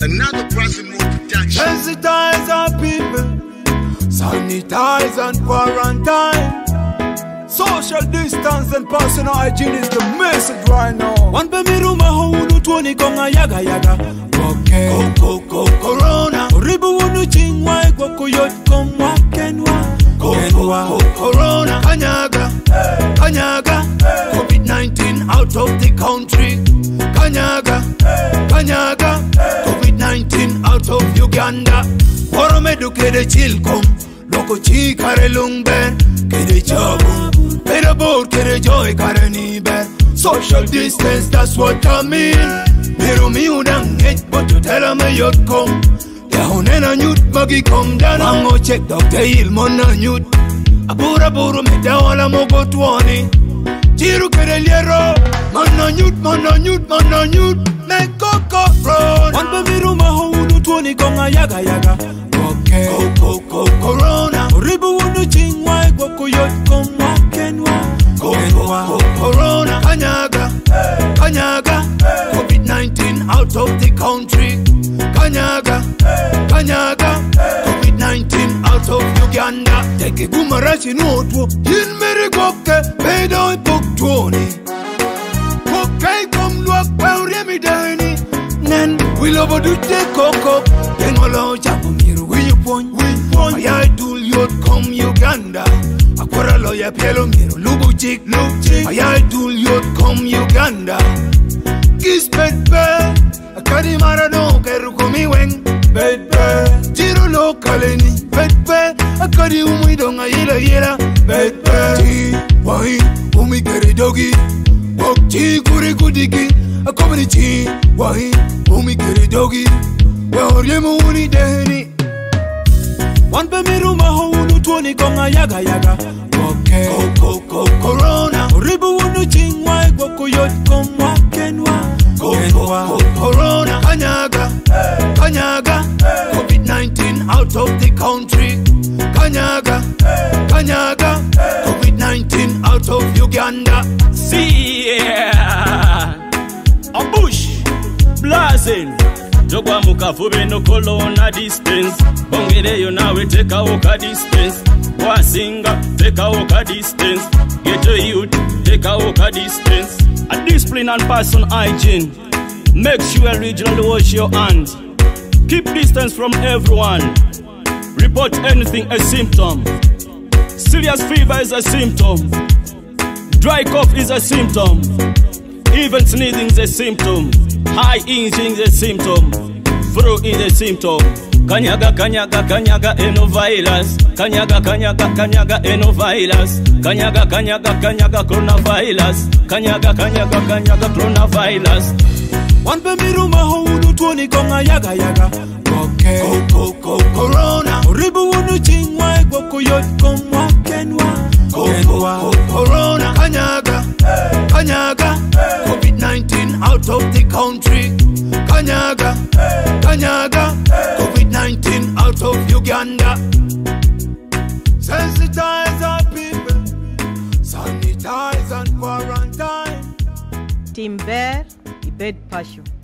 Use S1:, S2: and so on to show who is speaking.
S1: Another person more production.
S2: Sensitize our people, sanitize and quarantine. Social distance and personal hygiene is the message right now. One bemiruma hunu tuoni konga yaga yaga. Okay. Go corona. Ribu wunu chingwa kwa kuyot komwa kenwa. Go corona. Kanyaga, kanyaga. COVID-19 out of the country. Kanyaga, kanyaga. COVID-19 out of Uganda. Waramedu kede chilkom. Loko chi kare lungben. Kede chabu. Better boat kede joy kare niben. Social distance, that's what I mean. Pero mi udang hate, but you tell me you'd come. Ya hunena nyut magi come down. Mango check Dr. Ilmon na nyut. Abura buru meda wala mogo tuani. Chiru kede liero. Mana nyut. Make go run. One bamiru maho unu tuani konga yaga yaga. Okay. Go corona. Ribu unu chingwa kwa kuyot komwa kenwa. Go corona. Kanyaga, kanyaga. COVID-19 out of the country. Kanyaga, kanyaga. COVID-19 out of Uganda. Take a gumarachi notu. In Merigoke, pedo book 20. Okay, come look well, Remy Danny. Nen, we love to take cocoa. Then all our Japomiru, we point. I do you come Uganda. Aquara lawyer, Pielo Miro, Lubuchik. I do you come Uganda. Kiss bedbe, a Kadimara no Kerukumi wing, bedbe, Tiro localini, bedbe, a Kadi Umidonga yela, bedbe, why, Umi Geri Dogi, Okchi Kurikudiki, a community, why, Umi Geri Dogi, where Yemuni Deni. One bemiruma hunu tuoni konga yaga yaga. Okay. Go corona. Ribu wunu chingwa kwa kuyot komwa kenwa. Go corona. Kanyaga, kanyaga. COVID-19 out of the country. Kanyaga, kanyaga. COVID-19 out of Uganda.
S3: See yeah. A bush blazing. Jogwa mukafube no corona distance. Bongere yo nawe take a walk a distance. Wasinga take a walk a distance. Get your youth take a walk a distance. A discipline and personal hygiene. Make sure regionally wash your hands. Keep distance from everyone. Report anything a symptom. Serious fever is a symptom. Dry cough is a symptom. Even sneezing is a symptom. High itching is a symptom. Flu is a symptom. Kanyaga enovirus. Kanyaga enovirus. Kanyaga coronavirus. Kanyaga coronavirus.
S2: One bemiruma hunu tuoni konga yaga yaga. Okay. Go corona. Ribu wunu chingwa kwa kuyot komwa kenwa. Go corona. Kanyaga, kanyaga. COVID-19 out of the country. Kanyaga, kanyaga. COVID-19 out of Uganda. Sensitize our people, sanitize and quarantine.
S4: Timber, Ibed Pashu.